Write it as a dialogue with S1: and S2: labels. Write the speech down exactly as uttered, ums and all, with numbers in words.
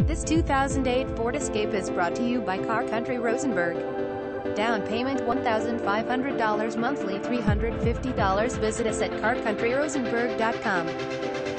S1: This two thousand eight Ford Escape is brought to you by Country Rosenberg. Down payment one thousand five hundred dollars, monthly three hundred fifty dollars. Visit us at car country rosenberg dot com.